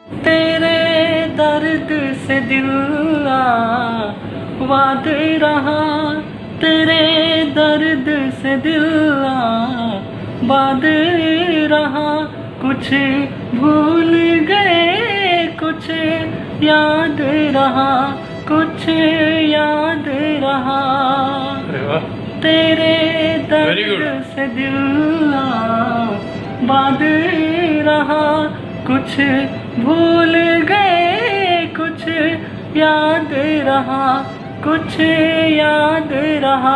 तेरे दर्द से दिल आबाद रहा, तेरे दर्द से दिल आबाद रहा। कुछ भूल गए कुछ याद रहा, कुछ याद रहा। तेरे दर्द से दिल आबाद रहा। कुछ भूल गए कुछ याद रहा, कुछ याद रहा।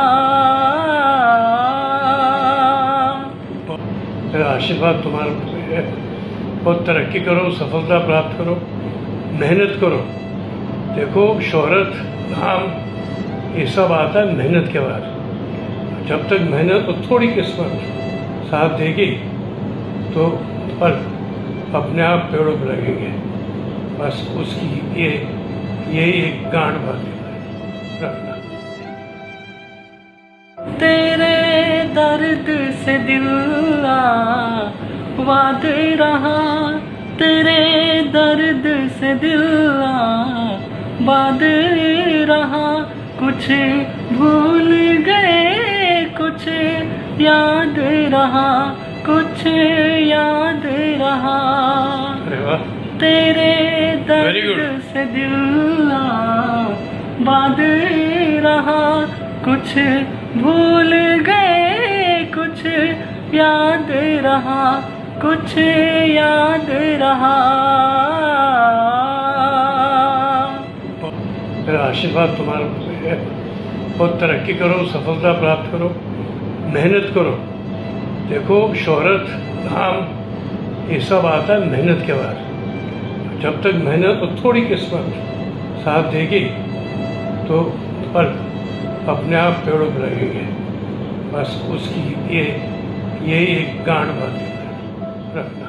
मेरा आशीर्वाद तुम्हारे ऊपर है। बहुत तरक्की करो, सफलता प्राप्त करो, मेहनत करो। देखो शोहरत, नाम ये सब आता है मेहनत के बाद। जब तक मेहनत और थोड़ी किस्मत साथ देगी तो फल अपने आप पेड़ों पर लगेंगे। बस उसकी ये एक गांठ बात रखना। तेरे दर्द से दिल आबाद रहा, तेरे दर्द से दिल आबाद रहा। कुछ भूल गए कुछ याद रहा, कुछ याद रहा। तेरे दर्द से दिल आबाद रहा। कुछ भूल गए कुछ याद रहा, कुछ याद रहा। मेरा आशीर्वाद तुम्हारे ऊपर है। बहुत तरक्की करो, सफलता प्राप्त करो, मेहनत करो। देखो शोहरत, नाम ये सब आता है मेहनत के बाद। जब तक मेहनत और थोड़ी किस्मत साथ देगी तो फल अपने आप पेड़ों पर लगेंगे। बस उसकी ये एक गांठ बात रखना।